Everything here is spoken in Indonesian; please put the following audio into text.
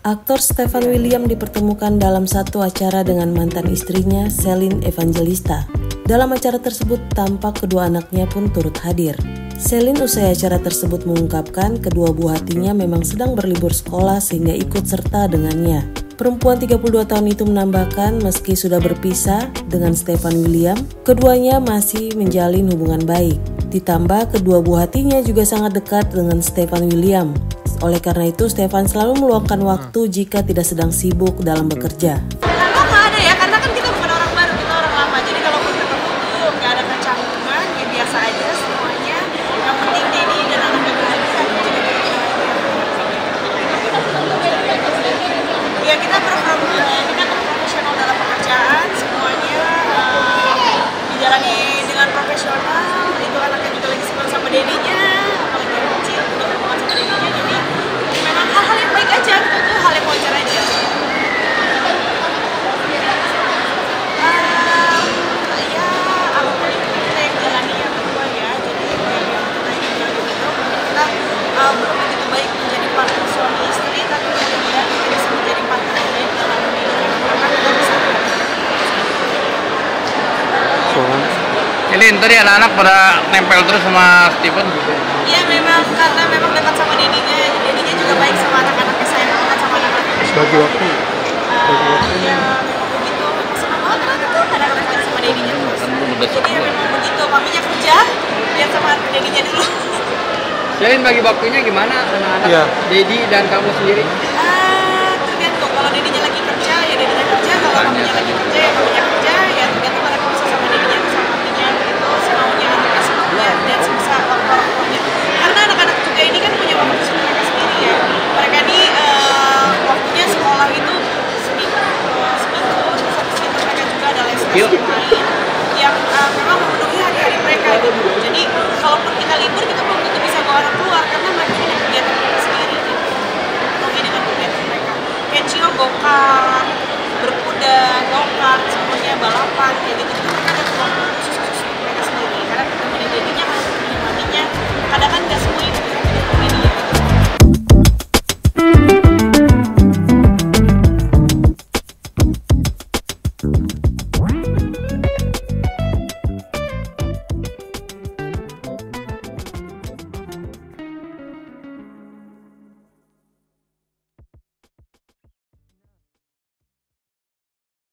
Aktor Stefan William dipertemukan dalam satu acara dengan mantan istrinya, Celine Evangelista. Dalam acara tersebut, tampak kedua anaknya pun turut hadir. Celine usai acara tersebut mengungkapkan kedua buah hatinya memang sedang berlibur sekolah sehingga ikut serta dengannya. Perempuan 32 tahun itu menambahkan meski sudah berpisah dengan Stefan William, keduanya masih menjalin hubungan baik. Ditambah kedua buah hatinya juga sangat dekat dengan Stefan William. Oleh karena itu, Stefan selalu meluangkan waktu jika tidak sedang sibuk dalam bekerja. Kalau nggak ada ya, karena kan kita bukan orang baru, kita orang lama. Jadi kalau ketemu tuh nggak ada kecanggungan, ya biasa aja semuanya. Yang penting Denny dan anaknya bahagia. Ya kita profesional dalam pekerjaan, semuanya dijalani dengan profesional. Itu anaknya juga lagi senang sama Denny-nya, apalagi yang kecil udah berhubungan sama Denny-nya. Jadi memang hal-hal yang baik aja, itu hal yang wajar aja. Ya apapun itu kita yang jalani yang kedua ya. Jadi yang kita yang jalani itu kita belum begitu baik menjadi partner suami istri, tapi kemudian kita bisa menjadi partner yang baik dalam media karena kita bisa. Celine, tadi anak-anak pada nempel terus sama Stephen gitu? Iya memang, karena memang dekat sama Denny-nya. Denny-nya juga baik sama anak-anaknya, saya dekat sama anak-anaknya. Bagi waktu. Ya memang begitu, memang senang banget ternyata tuh anak-anak dekat sama Denny-nya terus. Jadi ya memang begitu, maminya kerja, lihat sama Denny-nya dulu. Celine, bagi waktunya gimana anak-anak? Iya. Dedi dan kamu sendiri? Tergantung, kalau Denny-nya lagi kerja, ya Denny-nya kerja. Kalau maminya lagi kerja, ya maminya kerja. Ya tergantung mereka bisa sama Denny-nya atau sama maminya gitu. Semaunya, anaknya semaunya, dan sebisa waktu orang tuanya. Karena anak-anak juga ini kan punya waktu mereka sendiri ya. Mereka ini waktunya sekolah itu seminggu, terus habis itu mereka juga ada les lain yang memang memenuhi hari-hari mereka gitu. Jadi kalaupun kita libur, kita belum tentu bisa bawa anak keluar karena mereka punya kegiatan mereka sendiri gitu. Penuhi dengan kegiatan mereka. Kayak Cio go-kart, berkuda, go-kart, semuanya balapan kayak gitu.